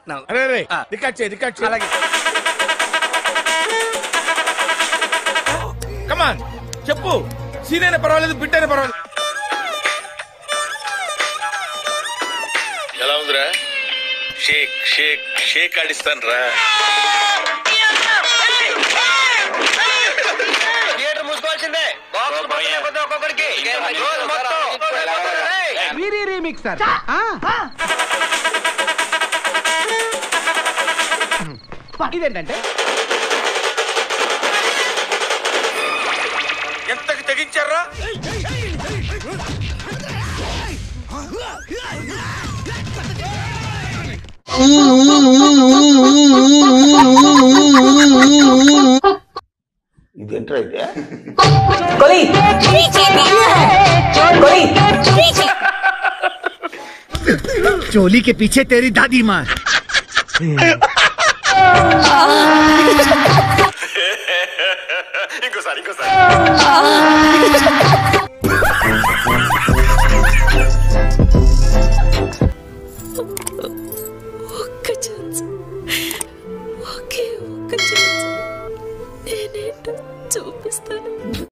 పట్నం. రికార్డ్ చేయి. అలాగే. కమాన్ చెప్పు. సీన్ అయినా పర్వాలేదు, బిట్ అయినా పర్వాలేదు. ఎలా ఉందిరా? షేక్ షేక్ షేక్ ఆడిస్తాను రా. థియేటర్ మూసుకోవాల్సిందే. ఒక్కొక్కడికి ఇదేంటంటే ఎంతకి తెగించారా? ఇదేంట్రా ఇదే? चोली के पीछे तेरी दादी माँ. ఇంకోసారి ఒక్క ఛాన్స్, ఒకే ఒక్క ఛాన్స్, నేనేంటో చూపిస్తాను.